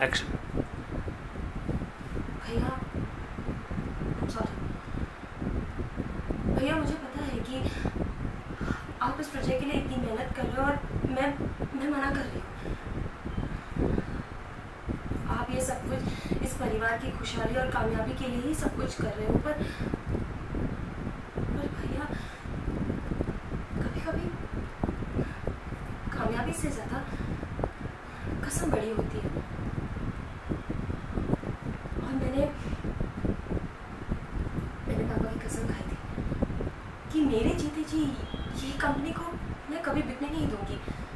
Action. भैया sorry भैया, मुझे पता है कि आप इस प्रोजेक्ट के लिए इतनी मेहनत कर रहे हो और मैं मना कर रही हूँ। आप ये सब कुछ इस परिवार की खुशहाली और कामयाबी के लिए ही सब कुछ कर रहे हो, पर भैया कभी कभी कामयाबी से ज़्यादा कसम बड़ी होती है। और मैंने पापा की कसम खाई थी कि मेरे जीते जी ये कंपनी को मैं कभी बिकने नहीं दूंगी।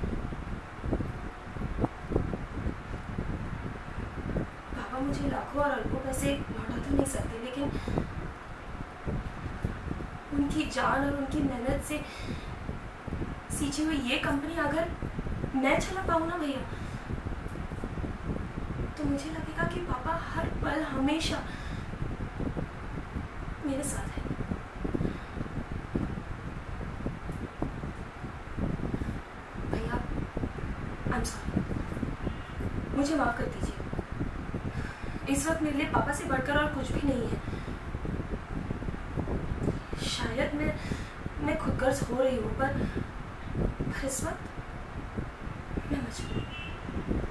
पापा मुझे लाखों और अरबों पैसे लौटा तो नहीं सकते, लेकिन उनकी जान और उनकी मेहनत से सींची हुई ये कंपनी अगर मैं चला पाऊँ ना भैया, तो मुझे लगेगा कि पापा हर पल हमेशा मेरे साथ है। भैया आई एम सॉरी, मुझे माफ़ कर दीजिए। इस वक्त मेरे लिए पापा से बढ़कर और कुछ भी नहीं है। शायद मैं खुदगर्ज हो रही हूँ, पर इस वक्त मैं मजबूर हूँ।